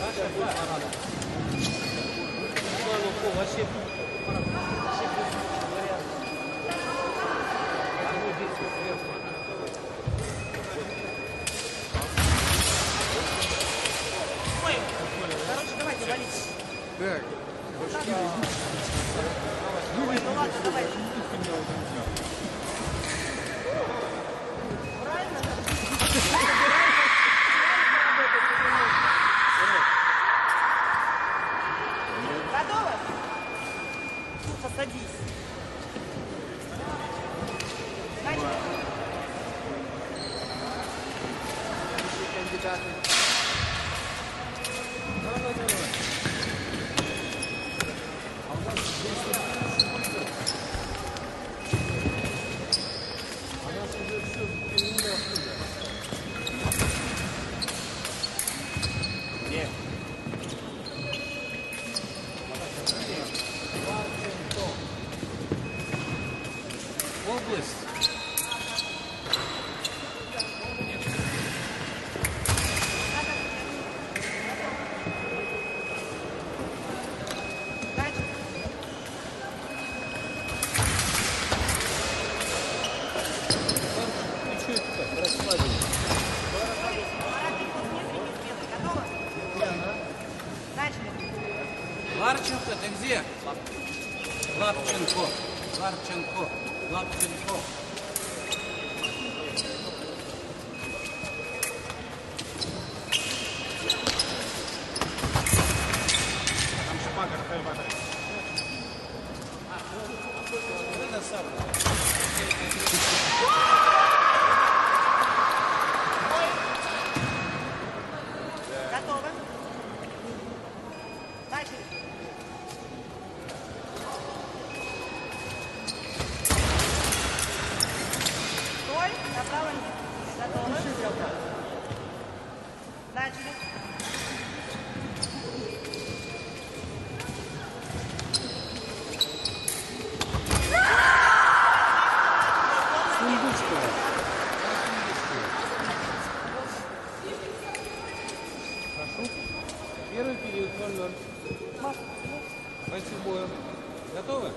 Так. Ну ладно, давай. Готово? Посадись. Начали. Область. Ларченко, ты где? Лапченко. Лапченко. Лапченко. Там шпага, Рафаэль Батарь. Это самое. Готово. Начали. Стой, направо. Готово. Начали. Первый период 0-0. Бойцы боя. Готовы?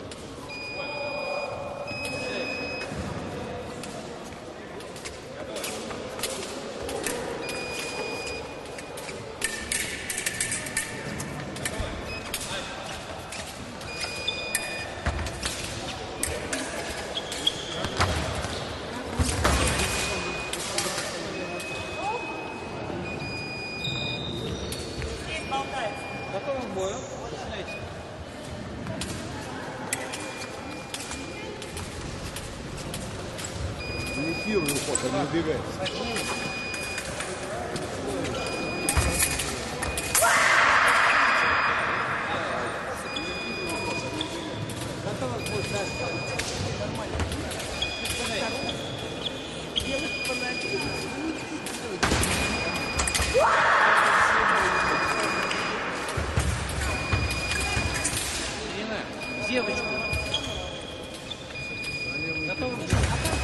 Здесь болтается. Готовы к бою? Начинайте. Инициируй уход, а не убегай. Готовы к бою? Нормально. Ирина, девочку. Готовы к бою?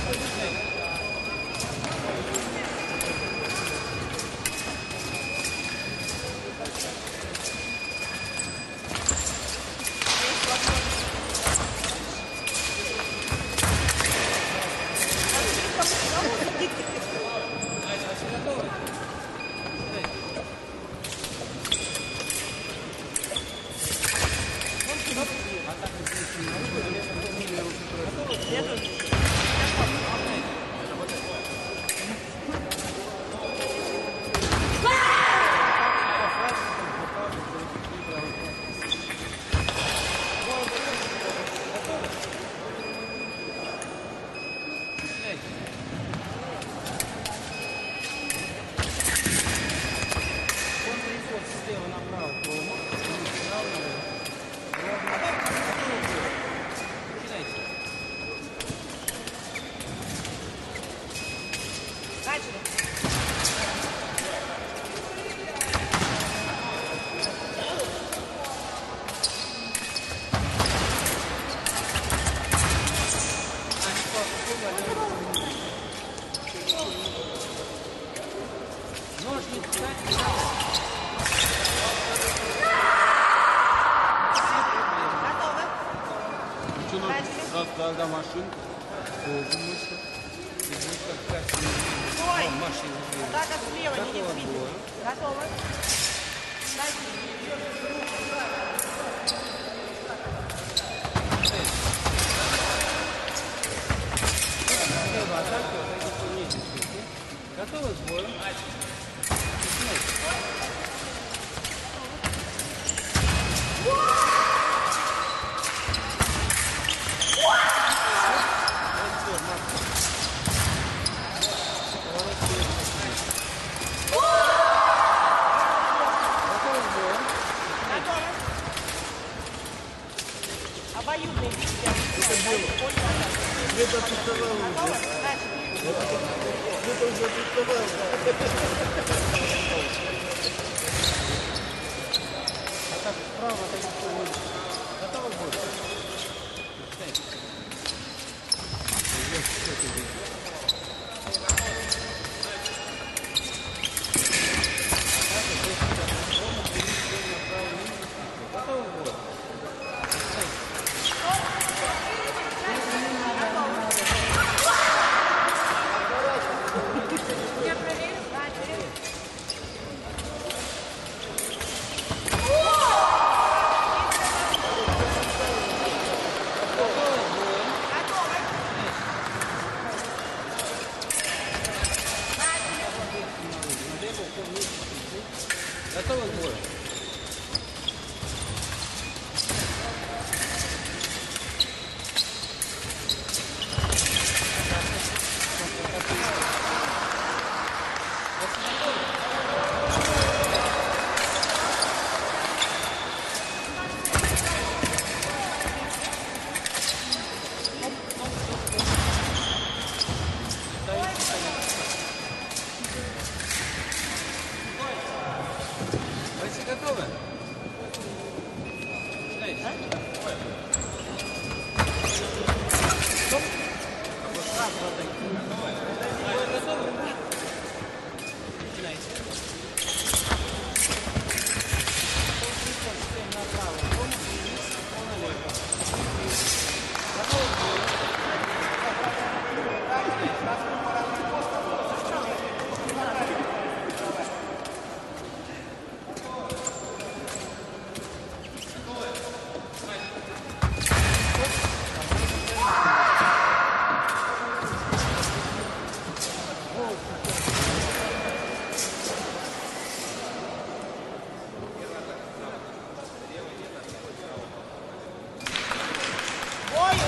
Контриход слева направо, промо. Начинайте. Начали. Ножницы, кстати, тогда машинку. Тоже мысль. И будет как раз Стой! машина. Атака слева, не Готово видно. двое. Готовы? Дальше. Слева атака, атаки вниз. Готовы к бою? Готовы? Обоюдные действия. Где-то пустовал уже. Готовы? Дальше. Где-то уже пустовал. Атака справа, атака слева. Готовы к бою? Готовы к бою? Я проверю. Начали. Готовы? Готовы к бою? Бойцы готовы? Начинайте. Стоп. Вот сразу атаки. Готовы? Начинайте. Всем направо. Налево. Готовы к бою? Бою!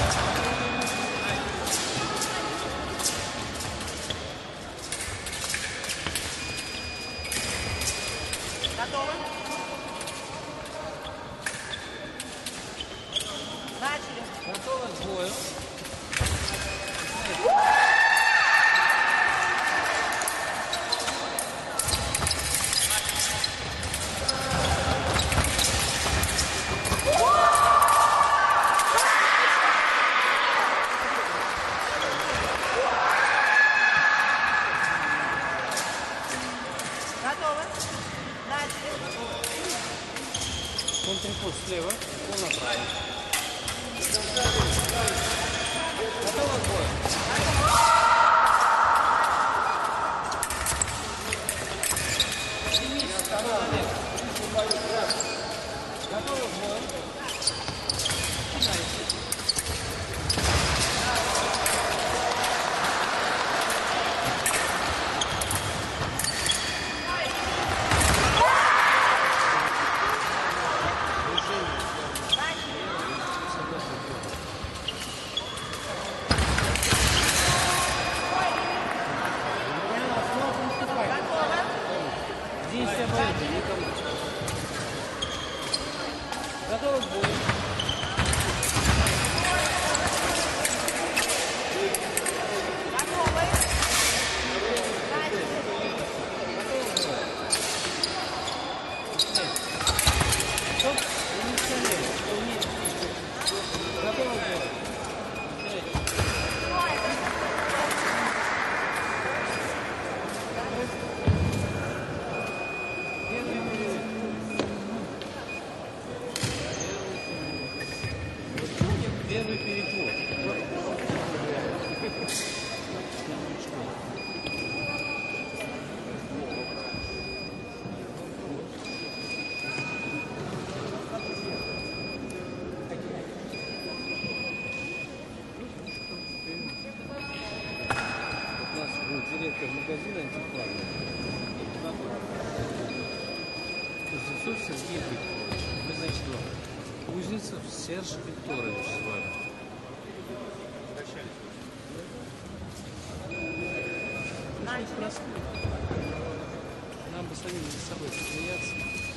Готовы? Начали. Готовы к бою? Готовы? Начали. Контрпост слева, пол направо. Готовы к бою? Стремись, второй налево. Готовы к бою? Начинайте. Действия боятся, никому. Готовы к бою? Готовы? Начали. Стоп, не стреляй, вниз. Готовы к бою? Начинайте. Первый Кузнецов Сергей Викторович. Мы, значит, Кузнецов Серж Викторович с вами. Начали. Нам бы самим с собой посмеяться.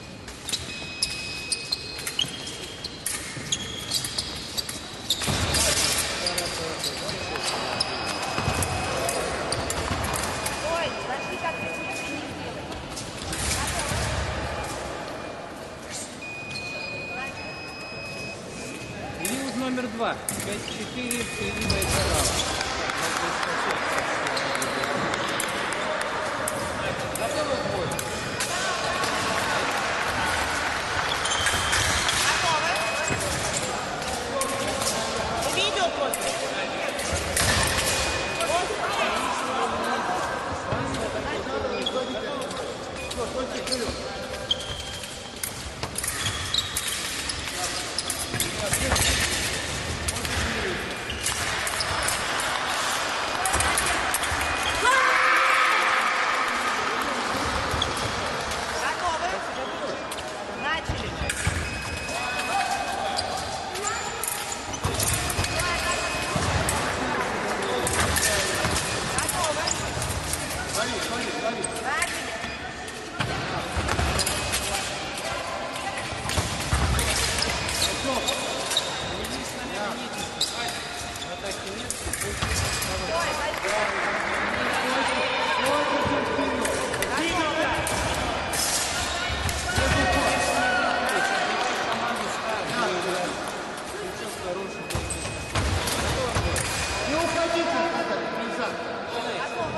Ой, зашли как ты не сделай. Период номер 2. 5-4 впереди Байкарава. Готовы к бою? Готовы? Видео просто. Готовы? Начали. Готовы? Начали. Стой, Не уходите, нельзя. готовы?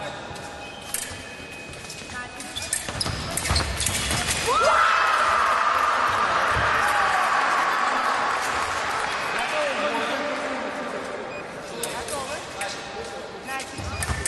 Готовы? Начали.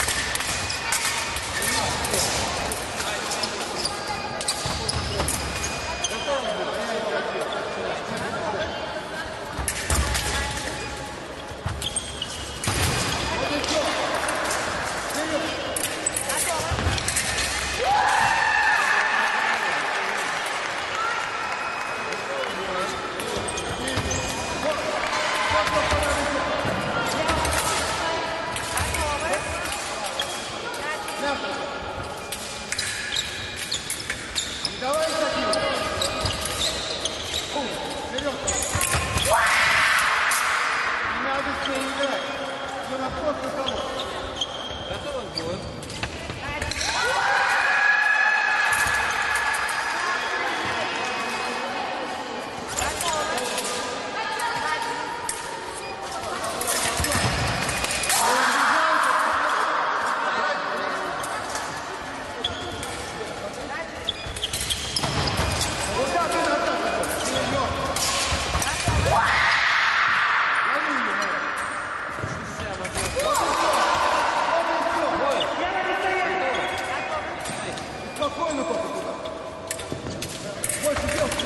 Давай, Сергей. Вперед. Не надо с ней играть. Все на просто того. Готовы к бою? Спокойно только туда. Больше девушки.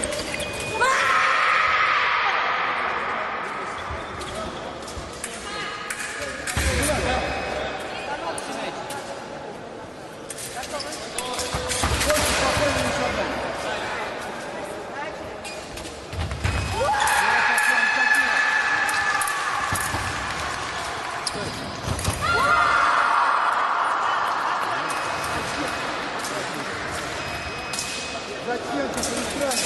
Зачем ты перестраиваешь?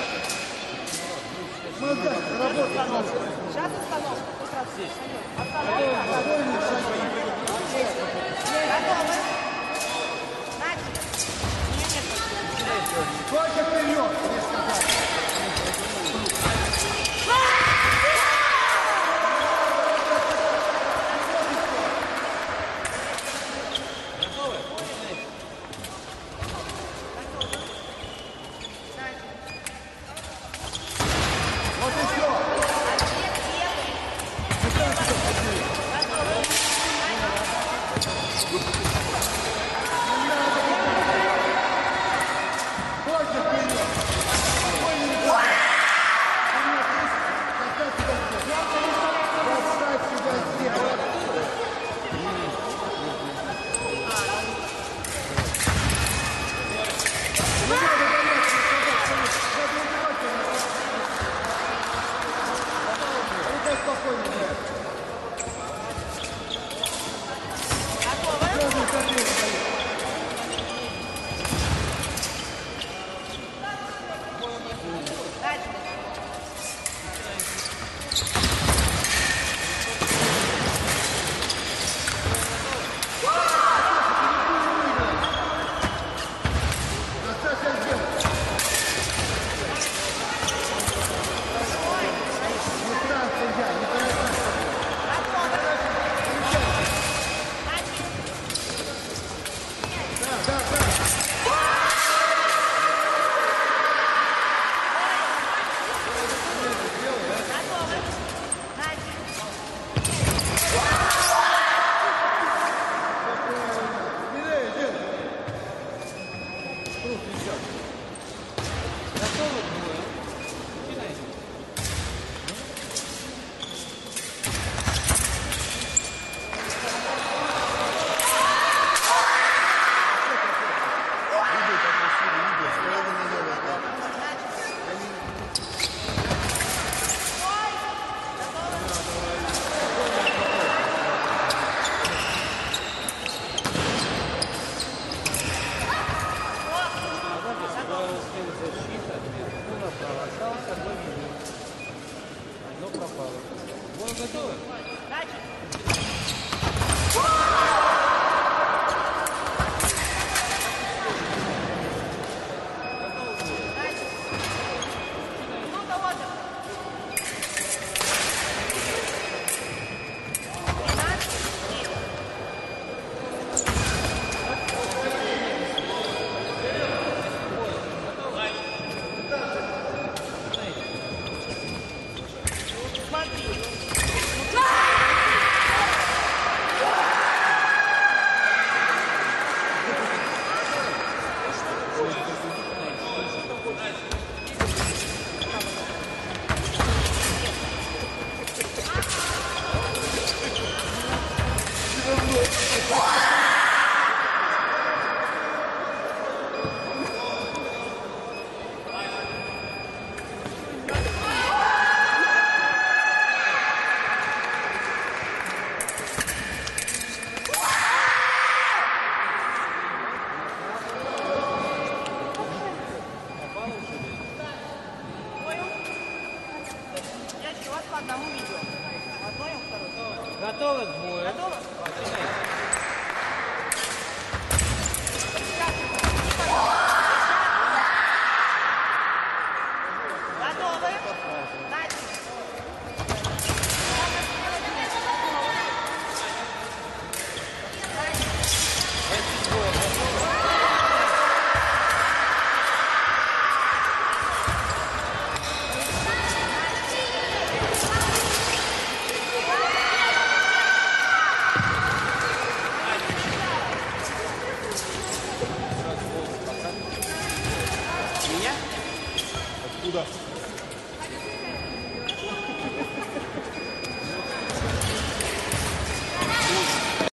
Мы дальше работаем. Сейчас остановка. Здесь. Остановка. Готовы? Начали. Нет. Только вперед, мне сказали. Готовы? Вот и все. Только вперед. Круг идет. Готовы двое. Начинайте. Защита, вверху направо. Осталось одно видео. Одно пропало. Двое готовы? Я еще вас по одному видео. Одно и второе. Готовы двое. Готово? Начинайте. Готовы? Начали. Эти двое готовы. Меня? Откуда?